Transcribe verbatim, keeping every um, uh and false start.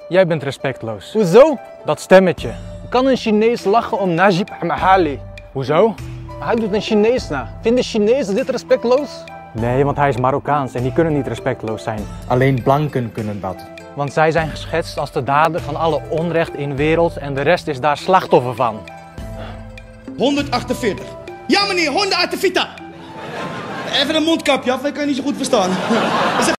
Jij bent respectloos. Hoezo? Dat stemmetje. Hoe kan een Chinees lachen om Najib Amhali? Hoezo? Hij doet een Chinees na. Vinden Chinezen dit respectloos? Nee, want hij is Marokkaans en die kunnen niet respectloos zijn. Alleen blanken kunnen dat. Want zij zijn geschetst als de dader van alle onrecht in de wereld en de rest is daar slachtoffer van. honderdachtenveertig. Ja meneer, honderdachtenveertig. Even een mondkapje af, ik kan niet zo goed verstaan.